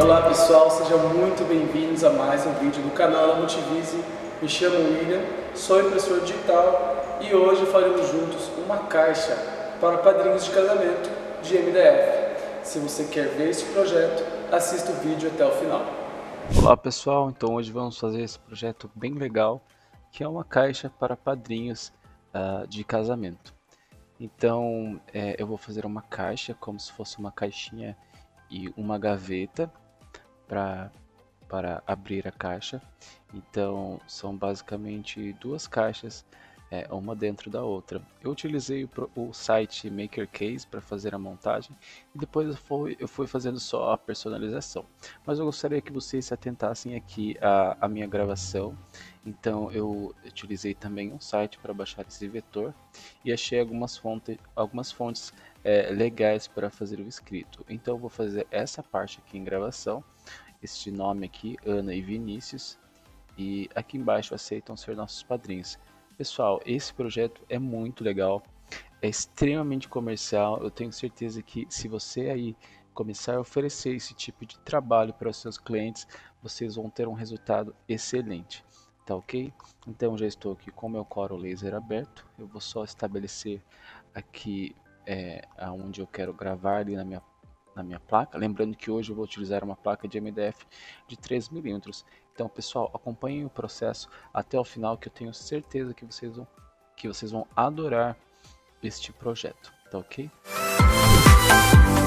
Olá pessoal, sejam muito bem-vindos a mais um vídeo do canal da Multivise. Me chamo William, sou impressor digital e hoje faremos juntos uma caixa para padrinhos de casamento de MDF. Se você quer ver esse projeto, assista o vídeo até o final. Olá pessoal, então hoje vamos fazer esse projeto bem legal, que é uma caixa para padrinhos de casamento. Então eu vou fazer uma caixa como se fosse uma caixinha e uma gaveta para abrir a caixa. Então são basicamente duas caixas, uma dentro da outra. Eu utilizei o site MakerCase para fazer a montagem e depois eu fui fazendo só a personalização. Mas eu gostaria que vocês se atentassem aqui à minha gravação. Então eu utilizei também um site para baixar esse vetor e achei algumas fontes legais para fazer o escrito. Então eu vou fazer essa parte aqui em gravação, este nome aqui, Ana e Vinícius, e aqui embaixo aceitam ser nossos padrinhos. Pessoal, esse projeto é muito legal, é extremamente comercial. Eu tenho certeza que se você aí começar a oferecer esse tipo de trabalho para os seus clientes, vocês vão ter um resultado excelente, tá ok? Então já estou aqui com o meu Corel Laser aberto. Eu vou só estabelecer aqui aonde eu quero gravar ali na minha placa, lembrando que hoje eu vou utilizar uma placa de MDF de 3 mm. Então pessoal, acompanhem o processo até o final, que eu tenho certeza que vocês vão adorar este projeto, tá ok?